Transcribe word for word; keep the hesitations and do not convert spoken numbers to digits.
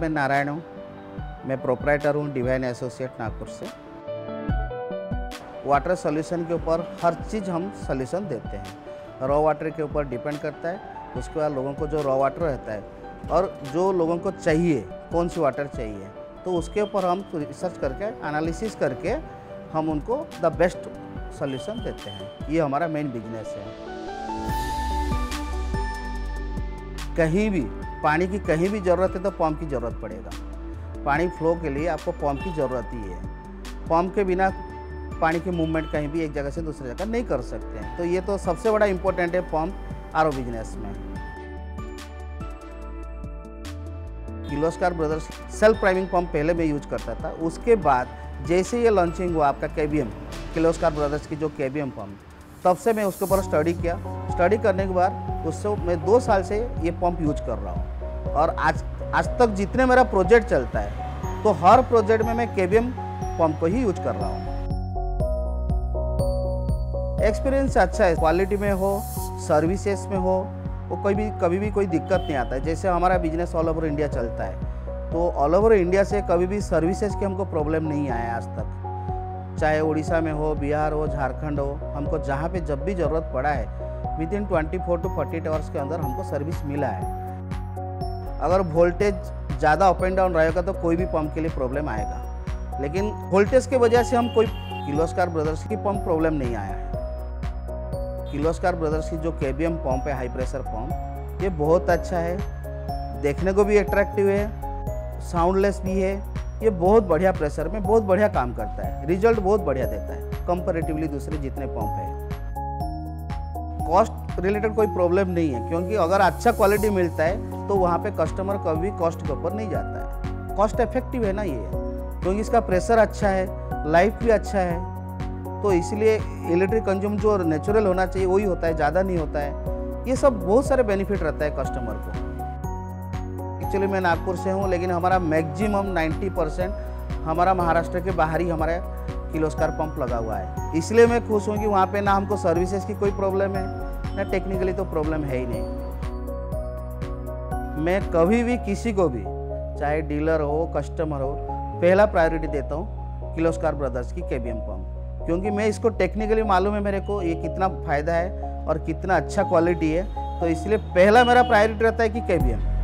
मैं नारायण हूँ, मैं प्रोप्राइटर हूँ डिवाइन एसोसिएट नागपुर से। वाटर सॉल्यूशन के ऊपर हर चीज़ हम सॉल्यूशन देते हैं। रॉ वाटर के ऊपर डिपेंड करता है, उसके बाद लोगों को जो रॉ वाटर रहता है और जो लोगों को चाहिए कौन सी वाटर चाहिए, तो उसके ऊपर हम रिसर्च करके एनालिसिस करके हम उनको द बेस्ट सॉल्यूशन देते हैं। ये हमारा मेन बिजनेस है। कहीं भी पानी की कहीं भी ज़रूरत है तो पंप की ज़रूरत पड़ेगा। पानी फ्लो के लिए आपको पंप की ज़रूरत ही है। पंप के बिना पानी की मूवमेंट कहीं भी एक जगह से दूसरी जगह नहीं कर सकते हैं। तो ये तो सबसे बड़ा इम्पोर्टेंट है पंप आर ओ बिजनेस में। Kirloskar Brothers self priming pump पहले मैं यूज करता था। उसके बाद जैसे ये लॉन्चिंग हुआ आपका के बी एम, किर्लोस्कर ब्रदर्स की जो के बी एम पंप, तब से मैं उसके ऊपर स्टडी किया। स्टडी करने के बाद उससे मैं दो साल से ये पंप यूज कर रहा हूँ और आज आज तक जितने मेरा प्रोजेक्ट चलता है तो हर प्रोजेक्ट में मैं के बी एम पंप को ही यूज कर रहा हूँ। एक्सपीरियंस अच्छा है, क्वालिटी में हो, सर्विसेज में हो, वो कोई भी कभी भी कोई दिक्कत नहीं आता है। जैसे हमारा बिजनेस ऑल ओवर इंडिया चलता है, तो ऑल ओवर इंडिया से कभी भी सर्विसेज की हमको प्रॉब्लम नहीं आया आज तक। चाहे उड़ीसा में हो, बिहार हो, झारखंड हो, हमको जहाँ पे जब भी ज़रूरत पड़ा है within twenty four to forty eight hours के अंदर हमको सर्विस मिला है। अगर वोल्टेज ज़्यादा अप एंड डाउन रहेगा तो कोई भी पंप के लिए प्रॉब्लम आएगा, लेकिन वोल्टेज की वजह से हम कोई किर्लोस्कर ब्रदर्स की पंप प्रॉब्लम नहीं आया है। किर्लोस्कर ब्रदर्स की जो के बी एम पंप है, हाई प्रेशर पंप, ये बहुत अच्छा है, देखने को भी अट्रैक्टिव है, साउंडलेस भी है। ये बहुत बढ़िया प्रेशर में बहुत बढ़िया काम करता है, रिजल्ट बहुत बढ़िया देता है कंपैरेटिवली दूसरे जितने पंप है। कॉस्ट रिलेटेड कोई प्रॉब्लम नहीं है, क्योंकि अगर अच्छा क्वालिटी मिलता है तो वहाँ पे कस्टमर कभी कॉस्ट के ऊपर नहीं जाता है। कॉस्ट इफेक्टिव है ना ये, क्योंकि इसका प्रेशर अच्छा है, लाइफ भी अच्छा है, तो इसलिए इलेक्ट्रिक कंज्यूम जो नेचुरल होना चाहिए वही होता है, ज़्यादा नहीं होता है। ये सब बहुत सारे बेनिफिट रहता है कस्टमर को। एक्चुअली मैं नागपुर से हूँ, लेकिन हमारा मैक्सिमम नब्बे परसेंट हमारा महाराष्ट्र के बाहर ही हमारा किर्लोस्कर पंप लगा हुआ है। इसलिए मैं खुश हूँ कि वहाँ पे ना हमको सर्विसेज की कोई प्रॉब्लम है, ना टेक्निकली तो प्रॉब्लम है ही नहीं। मैं कभी भी किसी को भी, चाहे डीलर हो, कस्टमर हो, पहला प्रायोरिटी देता हूँ किर्लोस्कर ब्रदर्स की के बी एम पंप, क्योंकि मैं इसको टेक्निकली मालूम है मेरे को ये कितना फ़ायदा है और कितना अच्छा क्वालिटी है। तो इसलिए पहला मेरा प्रायोरिटी रहता है कि के बी एम।